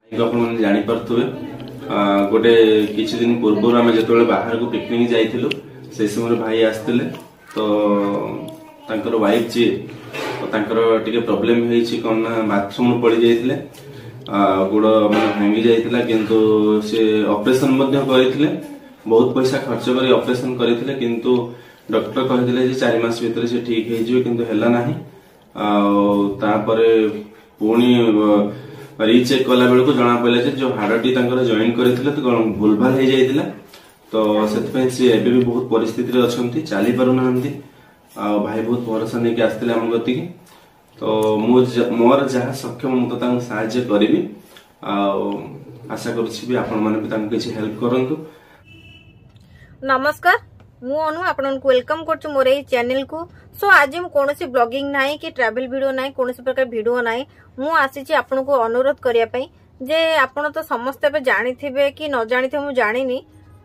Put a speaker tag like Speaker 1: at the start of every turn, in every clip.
Speaker 1: जानी पारे गोटे किछि दिन पूर्व आम जो बाहर को पिकनिक जाइलु से समय भाई आसते तो तांकर वाइफ जी टे प्रोब्लेम कौन ना बाथरूम पड़ जाते गोड़ मैंने भांगी जाता किंतु से ऑपरेशन करते बहुत पैसा खर्च कर ऑपरेशन करते किंतु डॉक्टर कहते 4 मास भीतर से ठीक है पुणी रिचेक कला बेलू जना पड़ा जो हाड़टी जॉइन करते तो भूल भाल हो जाता तो से भी बहुत परिस्थिति अच्छा चली पार ना भाई बहुत भरोसा नहीं आसते आम गति तो मोर जहाँ सक्षम मुझे साहाय्य करी आशा करुँच हेल्प करूँ।
Speaker 2: नमस्कार मु अनु आपन को वेलकम करछु मोर ए चैनल को। सो आज मु कोनोसी ब्लॉगिंग नाही कि ट्रैवल वीडियो नाही कोनोसी प्रकार वीडियो नाही मु आसी छी आपन को अनुरोध करिया पई जे आपन तो समस्त पे जानि थिबे कि न जानि थे मु जानिनी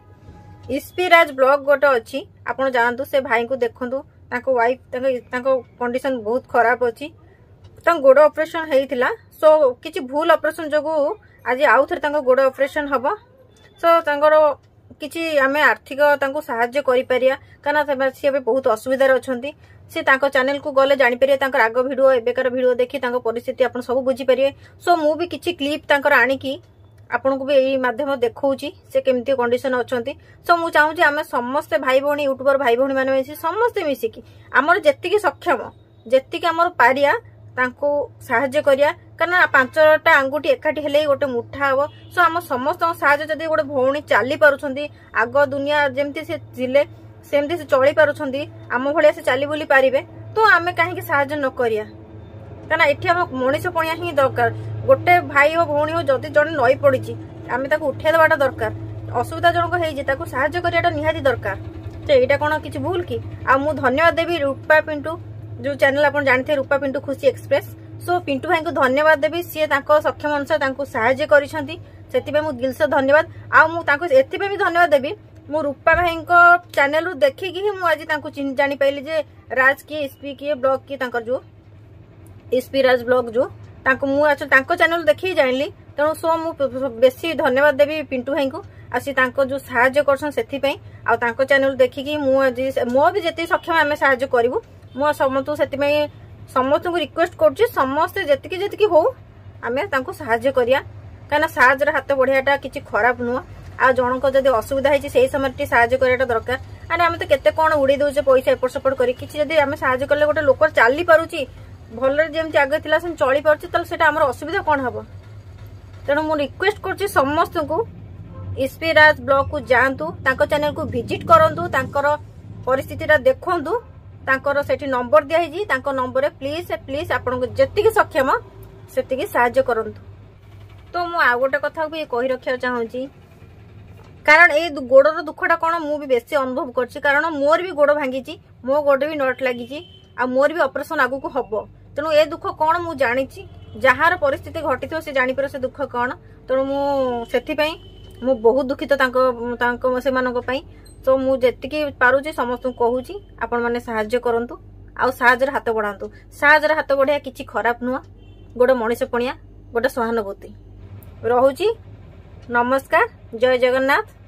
Speaker 2: इस्पीराज ब्लॉग गोटे अछि आपन जानतु से भाई को देखंतु ताको वाइफ ताको कंडीशन बहुत खराब अछि तां गोड़ ऑपरेशन हेइतिला सो किछि भूल ऑपरेशन जगो आज आउ थरे ताको गोड़ ऑपरेशन हबो सो तांगरो किछि आमे आर्थिक तांको सहाय्य करि परिया काना सी बहुत असुविधा अछंती से तांको चैनल को गले जानि परिया तांकर आगो वीडियो एबेकर वीडियो देखि तांको परिस्थिति आपन सब बुझी परिये। सो मु भी किछि क्लिप तांकर आनी की आपन को भी एई माध्यम देखौची से केमती कंडीशन अछंती। सो मु चाहू जे आमे समस्त भाई भौणी यूट्यूबर भाई भौणी माने मिसी समस्त मिसी की हमर जेतिकी सक्षम जेतिकी हमर पारिया तांको सहाय्य करिया कारण 5टा आंगुठी एकाठी हेले गोटे मुठा हबो। सो हम समस्त सहाय्य जदी गोटे भौणी चाली पारुछंती आग दुनिया जेमती से जिले सेमती से चली पारुछंती आम भलिया से चाली बुली पारिबे तो आमे काहे कि सहाय्य न करिया कारण एठी हम मनीष पणिया ही दरकार गोटे भाई हो भौणी हो जदी जण नई पड़िची आमे ताको उठे देबाटा दरकार असुविधा जनक हेई जे ताको सहाय्य करियाटा निहाती दरकार तो एटा कोन किछि भूल की आ मु धन्यवाद देबी रूपा पिंटू जो चैनल अपन जानते रूपा पिंटू खुशी एक्सप्रेस। सो पिंटू भाई को धन्यवाद देबी सी सक्षम अनुसार तांको सहाय्य करिसंती सेति मु दिल से धन्यवाद आ मु तांको एति भी धन्यवाद देबी मु रूपा भाई को चैनल रु देखि कि मु आज तांको जानि पाइली जे राज की एसपी की ब्लॉग की तांकर जो एसपी राज ब्लॉग जो तांको मु आज तांको चैनल देखि जानली तेणु सो मु बेसी धन्यवाद देबी पिंटू भाई को आसी तांको जो सहाय्य करसन सेति पई आ तांको चैनल देखि कि मु आज मो भी जेति सक्षम आमे सहाय्य करबू मु समस्त सेति पई समस्त को रिक्वेस्ट करछि समस्त जेतिकी जेतिकी हो आमे तांको सहाय्य करिया काना सहाय्य हाथ बढ़ियाटा किछि खराब नुह आ जनक जदि असुविधा है से समय साहाय्य कराटा दरकार अरे आम तो केते कौन उड़ी दौचे पैसा एपट सेपट करी किछि जदि आमे साहाय्य कले गोटे लोक चली पारुची भल जेमती आगे थिला से चली पारुची तले सेटा हमर असुविधा कौन हबो तेणु मु रिक्वेस्ट करछि समस्त को इस्पीराज ब्लॉग को जानतु तांको चैनल को विजिट करंतु तांकर परिस्थितिटा देखंतु तांकर सेठी नंबर दिया हिजी तांको नंबर रे प्लीज प्लीज आपन को जेतिकी सक्षम सेतिकी सहाय्य करंतु। तो मु आ गोटे कथा भी कहि रखिया चाहूची कारण ए गोड़र दुखटा कौन मु भी बेसी अनुभव करछि कारण मोर भी गोड़ भांगी मो गोड़ भी नट लगी आ मोर भी ऑपरेशन आगु को हबो तेणु ए दुख कौन मु जानिछि जहार परिस्थिति घटी से जानी पर से दुख कौन तेणु मु सेथि पई मु बहुत दुखित तांको से मानको पई तो मु जेतिकी पारुछि समस्त कहूछि आपण माने सहाय्य करंतु आ सहाय्य हाथ बढ़ांतु सहाय्य हाथ बढ़िया किछि खराब नुआ गोटे मनीष पणिया गोटे सहानुभूति रहुछि। नमस्कार जय जगन्नाथ।